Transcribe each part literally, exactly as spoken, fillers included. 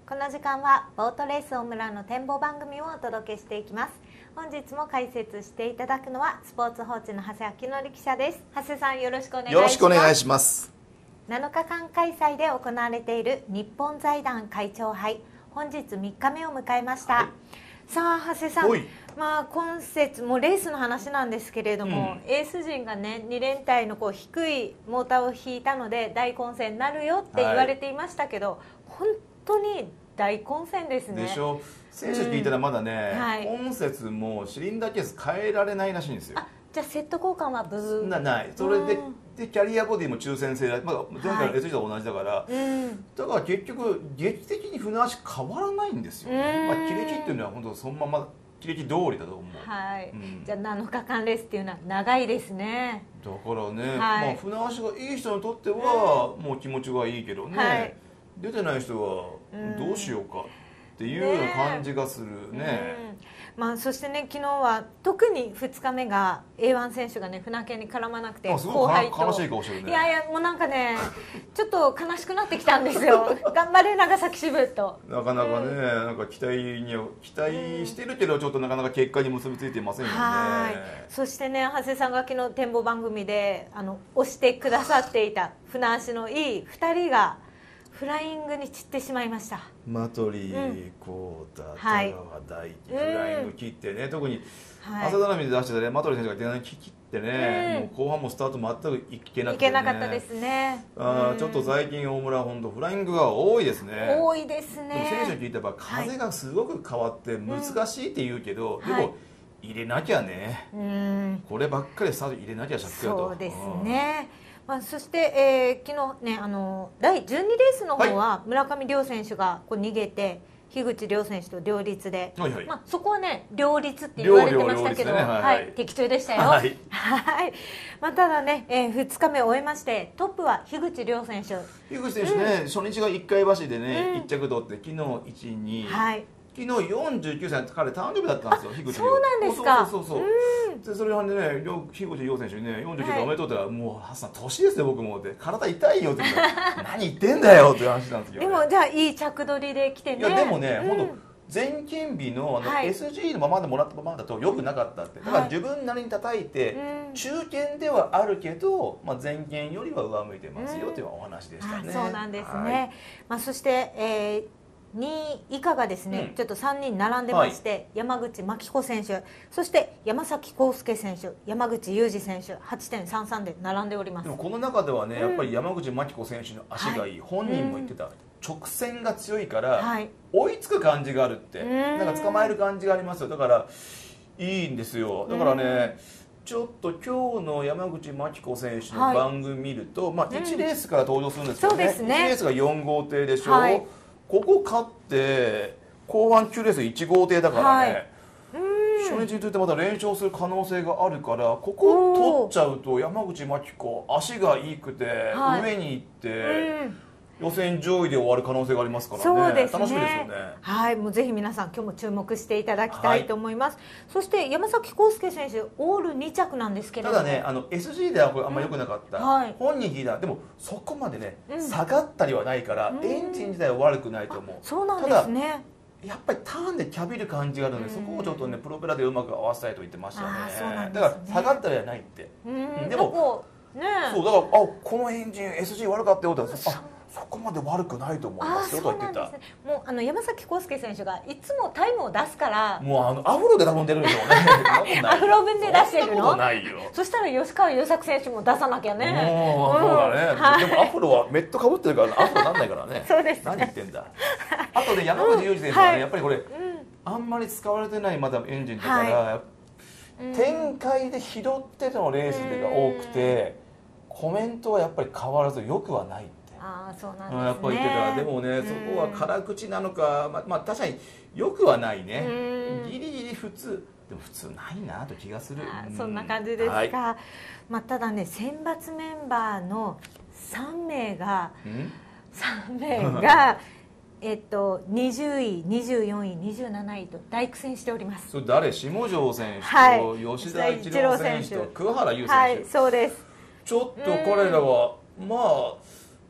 この時間はボートレース大村の展望番組をお届けしていきます。本日も解説していただくのはスポーツ報知の長谷明則記者です。長谷さん、よろしくお願いします。 よろしくお願いします。 なのかかん開催で行われている日本財団会長杯、本日みっかめを迎えました、はい、さあ長谷さん、まあ、今節もレースの話なんですけれども、うん、エース陣がねに連隊のこう低いモーターを引いたので大混戦になるよって言われていましたけど、はい、本当に大混戦ですね。 でしょ。選手聞いたらまだね、うんはい、今節もシリンダーケース変えられないらしいんですよ。 あ、じゃあセット交換はブーなない。それで、うん、でキャリアボディも抽選制だ、まあ、前回の エスジー と同じだから、はいうん、だから結局劇的に船足変わらないんですよね。まあ、切れ切っていうのは本当そのまま切れ切通りだと思う。 はい、うん、じゃあなのかかんレースっていうのは長いですね。 だからね、はい、まあ、船足がいい人にとっては、うん、もう気持ちがいいけどね、はい、出てない人はどうしようかっていうような感じがするね。ねうん、まあ、そしてね、昨日は特にふつかめが エーワン 選手がね船券に絡まなくて、 後輩と悲しい顔してるね。 いやいや、もうなんかねちょっと悲しくなってきたんですよ頑張れ長崎支部と。 なかなかね、うん、なんか期待に期待してるけどちょっとなかなか結果に結びついていませんよね。 はい、そしてね、長谷さんが昨日展望番組であの推してくださっていた船足のいいふたりがフライングに散ってしまいました。 マトリー、コータ、田川大輝、フライング切ってね、うん、特に浅田波で出してたね、マトリー選手が出ない切ってね、うん、もう後半もスタート全くいけなくてね。いけなかったですね。 あ、うん、ちょっと最近大村本当フライングが多いですね。 多いですね。 でも選手に聞いたら風がすごく変わって難しいって言うけど、うん、でも入れなきゃね、うん、こればっかりスタート入れなきゃシャックやと。 そうですね。まあ、そして、えー、昨日ね、あのだいじゅうにレースの方は村上亮選手がこう逃げて、樋口亮選手と両立で、はいはい、まあ、そこはね両立って言われてましたけど、ね、はいはい、的中でしたよ。はい、はい、まあ、ただね、えー、ふつかめ終えましてトップは樋口亮選手。 樋口選手ね、うん、初日がいっかい走でね、うん、いっ着取って昨日いち、に、はい、昨日よんじゅうきゅうさい、彼誕生日だったんですよ、樋口亮。 そうなんですか。 そうそうそうそう、うん、でそれなんでね、樋口亮選手にねよんじゅうきゅうさいおめでとうって言ったら、はい、もうハッサン年ですね僕もって、体痛いよって言って何言ってんだよっていう話なんですけど、ね、 でもじゃあいい着取りで来てね。 いやでもね、うん、本当前勤日 の, あの、はい、エスジー のままでもらったままだと良くなかったって、だから自分なりに叩いて、はい、中堅ではあるけど、まあ、前勤よりは上向いてますよというお話でしたね。 そうなんですね。はい、まあ、そして、えーにい以下がですね、うん、ちょっとさんにん並んでまして、はい、山口真紀子選手、そして山崎康介選手、山口裕二選手 はちてんさんさん で並んでおります。 でもこの中ではね、うん、やっぱり山口真紀子選手の足がいい、はい、本人も言ってた、うん、直線が強いから、はい、追いつく感じがあるって、なんか捕まえる感じがありますよ。だからいいんですよ。だからね、ちょっと今日の山口真紀子選手の番組見ると、はい、まあ、いちレースから登場するんですけどね、うん、そうですね、いちレースがよん号艇でしょ、はい、ここ勝って後半きゅうレースいち号艇だからね、はい、初日にとってまた連勝する可能性があるから、ここ取っちゃうと山口真紀子足がいいくて、はい、上に行って、予選上位で終わる可能性がありますからね。そうですね、楽しみですよね。 はい、もうぜひ皆さん今日も注目していただきたいと思います。はい、そして山崎康介選手オールに着なんですけれども、 ただね、あの エスジー ではこれあんま良くなかった、うん、はい、本人聞いた、でもそこまでね、うん、下がったりはないから、うん、エンジン自体は悪くないと思う。 そうなんですね。 やっぱりターンでキャビる感じがあるので、そこをちょっとねプロペラでうまく合わせたいと言ってましたね。だから下がったりはないって。うん、でもね、そうだから、あ、このエンジン エスジー 悪かったよって、あ、そこまで悪くないと思いますよと言ってた。 もうあの山崎康介選手がいつもタイムを出すから、 もうあのアフロで頼んでるんでしょうね。 アフロ分で出してるの？ そんなことないよ。 そしたら吉川優作選手も出さなきゃね。 もう、うん、そうだね。はい、でもアフロはメットかぶってるからアフロなんないからね。 そうですね。 何言ってんだ。あとね、山口裕二選手はね、はい、やっぱりこれ、うん、あんまり使われてないまだエンジンだから、はい、展開で拾ってのレースが多くて、コメントはやっぱり変わらず良くはない。 あ、そうなんですね。 やっぱり言ってた。でもね、そこは辛口なのか、まあ、まあ、確かに良くはないね。ギリギリ普通、でも普通ないなと気がする。 そんな感じですか。はい、まあ、ただね、選抜メンバーのさんめいがさんめいがえっとにじゅうい、にじゅうよんい、にじゅうなないと大苦戦しております。 それ誰？下條選手と、はい、吉田一郎選手と桑原悠選手。はい、 そうです。 ちょっと彼らは、うん、まあ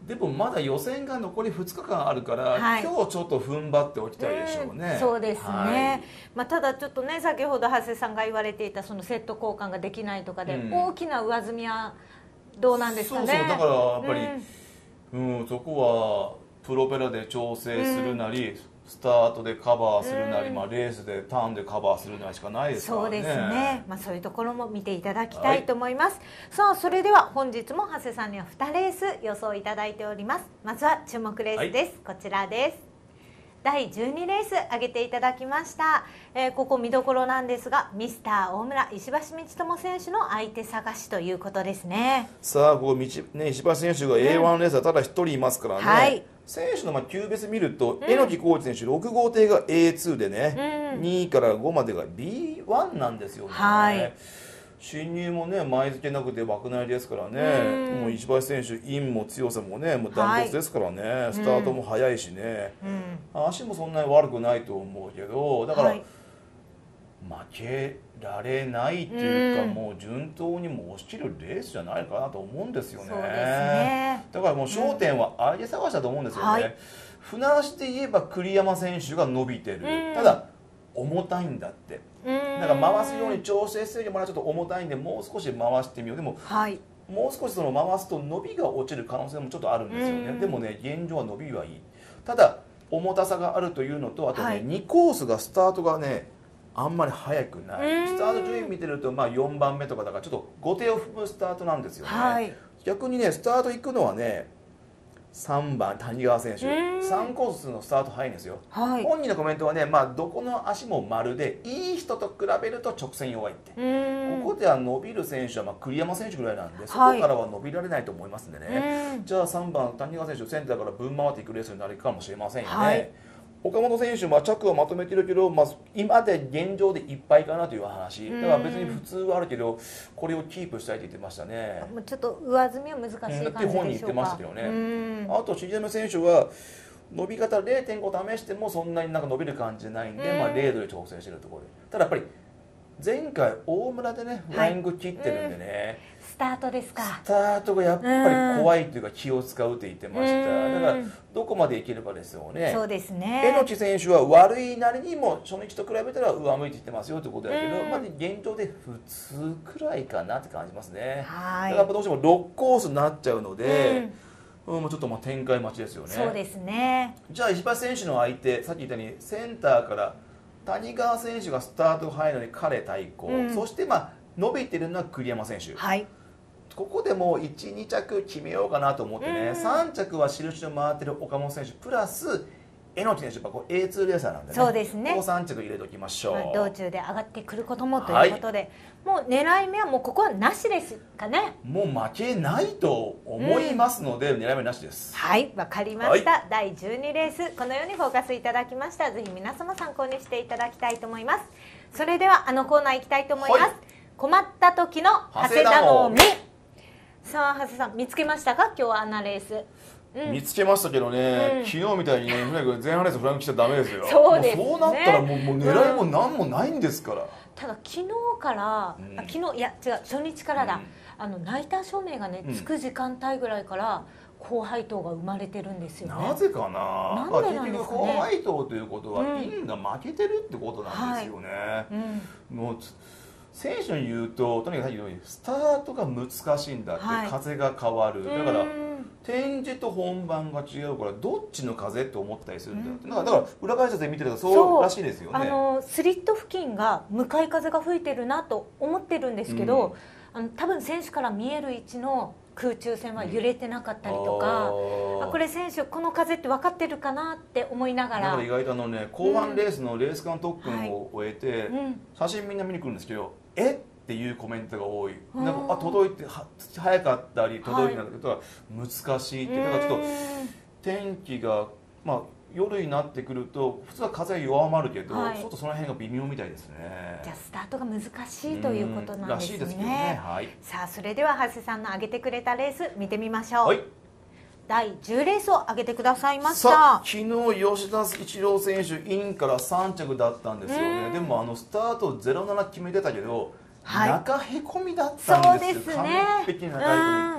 でもまだ予選が残りふつかかんあるから、はい、今日ちょっと踏ん張っておきたいでしょうね。 うん、そうですね、はい、まあ、ただちょっとね、先ほど長谷さんが言われていたそのセット交換ができないとかで、うん、大きな上積みはどうなんですかね。 そうそう、だからやっぱり、うんうん、そこはプロペラで調整するなり、うん、スタートでカバーするなり、うん、まあ、レースでターンでカバーするなりしかないですからね。 そうですね、まあ、そういうところも見ていただきたいと思います。はい、さあそれでは本日も長谷さんにはにレース予想いただいております。まずは注目レースです。はい、こちらです。だいじゅうにレース挙げていただきました。えー、ここ見どころなんですが、ミスター大村石橋道友選手の相手探しということですね。 さあここ、ね、石橋選手が エーワン レーサーただ一人いますからね。うん、はい、選手のまあ級別見ると、榎木コーチ選手ろく号艇が エーツー でね、うん、にいからごまでが ビーワン なんですよね。はい、進入もね前付けなくて枠内ですからね、うん、もう石橋選手インも強さもねもうダントツですからね、はい、スタートも速いしね、うん、足もそんなに悪くないと思うけど、だから、はい、負けられないっていうか、うん、もう順当にも押し切るレースじゃないかなと思うんですよね。 そうですね、 だからもう焦点は相手探しだと思うんですよね。はい、船足で言えば栗山選手が伸びてる、うん、ただ重たいんだって。だから回すように調整してるけどまだちょっと重たいんでもう少し回してみよう。でも、はい、もう少しその回すと伸びが落ちる可能性もちょっとあるんですよね。でもね現状は伸びはいい。ただ重たさがあるというのと、あとね、はい、にコースがスタートがねあんまり速くない。スタート順位見てるとまあよんばんめとかだからちょっと後手を踏むスタートなんですよね。はい、逆にねスタート行くのはねさんばん谷川選手、さんコースのスタート速いんですよ。はい、本人のコメントはね、まあ、どこの足も丸でいい人と比べると直線弱いって。ここでは伸びる選手はまあ栗山選手ぐらいなんで、そこからは伸びられないと思いますんでね。じゃあさんばん谷川選手センターからぶん回っていくレースになるかもしれませんよね。はい、岡本選手も着をまとめてるけど、まあ、今で現状でいっぱいかなという話だから別に普通はあるけどこれをキープしたいと言ってましたね。 もうちょっと上積みは難しい感じでしょうか。って本人言ってましたけどね。あとシジェム選手は伸び方 れいてんご 試してもそんなになんか伸びる感じじゃないんで、まあ、れいどで調整してるところで、ただやっぱり前回大村でねフライング切ってるんでね、はい、 スタートですか。 スタートがやっぱり怖いというか気を使うって言ってました。だからどこまでいけるかですよね。 そうですね。 榎木選手は悪いなりにも初日と比べたら上向いていってますよということだけど、まあ、現状で普通くらいかなって感じますね。はい、だからどうしてもろくコースになっちゃうので、うん、もうちょっとまあ展開待ちですよね。 そうですね。 じゃあ石橋選手の相手、さっき言ったようにセンターから谷川選手がスタートが速いのに彼対抗、うん、そしてまあ伸びてるのは栗山選手、はい、ここでもういち、に着決めようかなと思ってね、うん、さん着は印を回ってる岡本選手プラス榎木選手、こう エーツー レーサーなんでね、 そうですね、 ここさん着入れておきましょう、まあ、 道中で上がってくることもということで、はい、もう狙い目はもうここはなしですかね。 もう負けないと思いますので、うん、狙い目なしです。 はい、わかりました、はい、だいじゅうにレースこのようにフォーカスいただきました。ぜひ皆様参考にしていただきたいと思います。それではあのコーナー行きたいと思います、はい、困った時の長谷頼み。さあ長谷さん見つけましたか。今日はあんなレースうん、見つけましたけどね、うん、昨日みたいにね前半レースフランクしちゃダメですよ。 そうですね、 もうそうなったらもう、もう狙いも何もないんですから、うん、 ただ昨日から、うん、あ昨日いや違う初日からだ、うん、あのナイター照明がね、うん、つく時間帯ぐらいから高配当が生まれてるんですよね。 なぜかな。なんでなんですかね。高配当ということは、うん、インが負けてるってことなんですよね、はいうん、もう選手に言うととにかくスタートが難しいんだって、はい、風が変わる、だから展示と本番が違うからどっちの風って思ったりするんだって、うん、だから裏会社で見てるとそうらしいですよね。 あのスリット付近が向かい風が吹いてるなと思ってるんですけど、うん、あの多分選手から見える位置の空中戦は揺れてなかったりとか、うん、あこれ選手この風って分かってるかなって思いながら、だから意外とあのね後半レースのレース間特訓を終えて、うんはい、写真みんな見に来るんですけど、えっていうコメントが多い。なんかあ届いては早かったり届いてないことは難しいって、はい、だからちょっと天気がまあ夜になってくると普通は風が弱まるけど、はい、ちょっとその辺が微妙みたいですね。 じゃあスタートが難しいということなんですね。らしいですけどね。はい。さあそれでは長谷さんの挙げてくれたレース見てみましょう。はい。だいじゅうレースを挙げてくださいました。 さあ昨日吉田一郎選手インからさん着だったんですよね。でもあのスタートゼロなな決めてたけど、はい、中へこみだったんですよ。そうですね。完璧な中へこみ。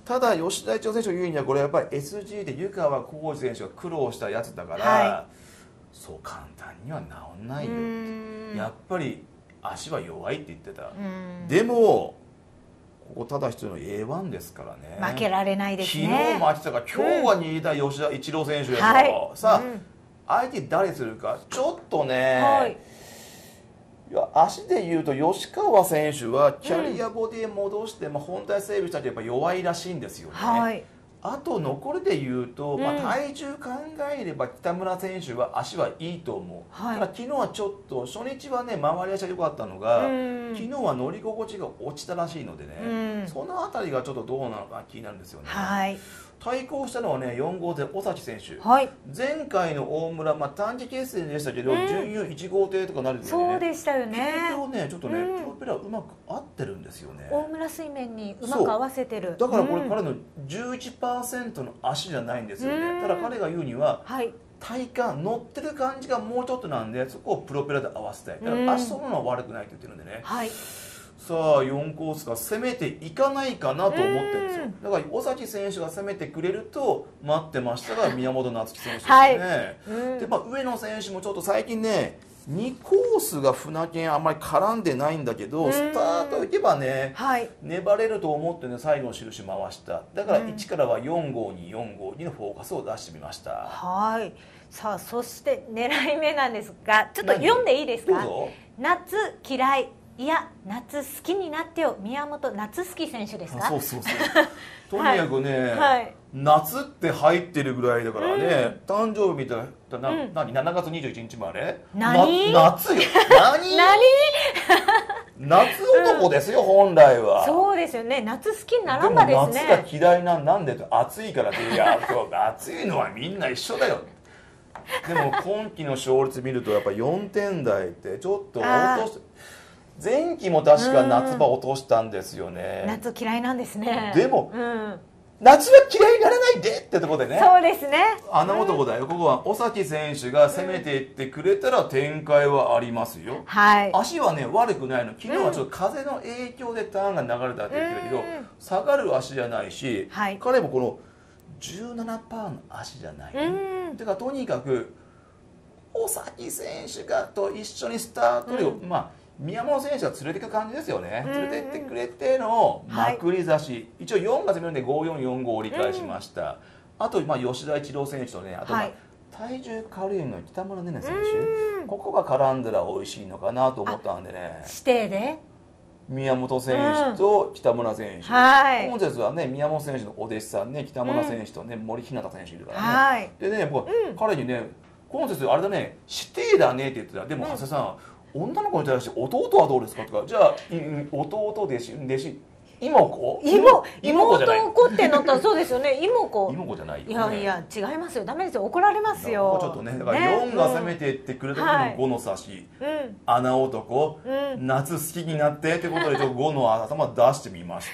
ただ吉田一郎選手が言うにはこれやっぱり エスジー で湯川浩司選手が苦労したやつだから、はい、そう簡単には治んないよって、やっぱり足は弱いって言ってた。でもここただ一人の エーワン ですからね、 負けられないですね。 昨日もあってたから今日はにいた吉田一郎選手ですよ、はい、さあ、うん、相手誰するかちょっとね、はい、いや足でいうと吉川選手はキャリアボディ戻して、うん、まあ、本体整備したってやっぱ弱いらしいんですよね。はい、あと残りで言うと、うん、まあ、体重考えれば北村選手は足はいいと思う、はい、ただ昨日はちょっと初日はね回り足が良かったのが、うん、昨日は乗り心地が落ちたらしいのでね、うん、その辺りがちょっとどうなのか気になるんですよね。はい、対抗したのはねよん号艇尾崎選手、はい、前回の大村、まあ、短期決戦でしたけど、うん、準優いち号艇とかなるんでね、 そうでしたよね。 それをねちょっとね、うん、プロペラうまく合ってるんですよね。 大村水面にうまく合わせてる。 だからこれ、うん、彼の じゅういちパーセント の足じゃないんですよね、うん、ただ彼が言うには、はい、体幹乗ってる感じがもうちょっとなんでそこをプロペラで合わせたい。だから足そのものは悪くないって言ってるんでね、はい、さあよんコースが攻めていかないかなと思ってるんですよ。だから尾崎選手が攻めてくれると待ってましたが宮本夏樹選手ですね、はい、で、まあ、上野選手もちょっと最近ねにコースが船券あんまり絡んでないんだけどスタート行けばね、はい、粘れると思ってね最後の印回しただからいちからはよん号によん号にのフォーカスを出してみました。 はい、さあそして狙い目なんですがちょっと読んでいいですか。夏嫌いいや夏好きになってよ宮本夏好き選手ですか。 そうそうそうとにかくね、はい、夏って入ってるぐらいだからね、うん、誕生日みたいな、うん、何しちがつにじゅういちにちまで何夏よ何何夏男ですよ、うん、本来は。 そうですよね、夏好きにならんばですね。 でも夏が嫌いななんでと暑いからっていや暑いのはみんな一緒だよでも今季の勝率見るとやっぱよんてん台ってちょっと落として前期も確か夏場落としたんですよね。 夏嫌いなんですね。 でも、うん、夏は嫌いにならないでってところでね。 そうですね。 穴男だよ、うん、ここは尾崎選手が攻めていってくれたら展開はありますよ。はい、足はね悪くないの。昨日はちょっと風の影響でターンが流れたって言ってるけど、うん、下がる足じゃないし、はい、彼もこの じゅうななパーセント の足じゃない、ね。うん、てかとにかく尾崎選手がと一緒にスタート量、うん、まあ宮本選手が連れていく感じですよね。連れてってくれてのまくり差し、はい、一応よんが攻めるんでごよんよんごを折り返しました、うん、あとまあ吉田一郎選手とねあとまあ、はい、体重軽いの北村寧々選手、ここが絡んだら美味しいのかなと思ったんでね指定で宮本選手と北村選手、うん、はい、今節はね宮本選手のお弟子さんね北村選手とね、うん、森ひなた選手いるからね、はい、でね僕、うん、彼にね今節あれだね指定だねって言ってた。でも長谷さん、うん、女の子に対して弟はどうですかとか、じゃあ弟弟子弟子妹子妹妹子ってなったらそうですよね。妹子妹子じゃないよ、ね、 いやいや違いますよ、ダメですよ、怒られますよ。 ちょっとねだからよんが攻めていってくれた時のごの差し、うん、穴男、うん、夏好きになってってことでちょっとごの頭出してみました。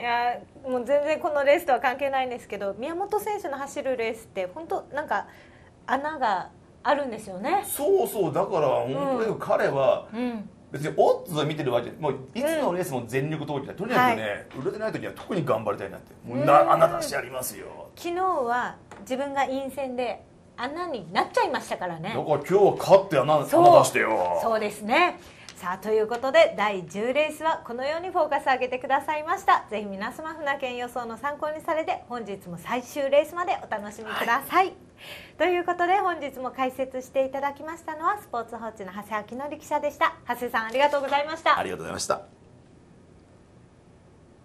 いやもう全然このレースとは関係ないんですけど、宮本選手の走るレースって本当なんか穴があるんですよね。 そうそう、だから本当に彼は、うん、別にオッズを見てるわけでもういつのレースも全力投球だ、うん、とにかくね、はい、売れてない時は特に頑張りたいなってもうな穴出してやりますよ。 昨日は自分が陰線で穴になっちゃいましたからね。 だから今日は勝って穴、穴出してよ。 そうですね。さあということでだいじゅうレースはこのようにフォーカス上げてくださいました。ぜひ皆様船券予想の参考にされて本日も最終レースまでお楽しみください、はい、ということで本日も解説していただきましたのはスポーツ報知の長谷明則記者でした。長谷さんありがとうございました。 ありがとうございました。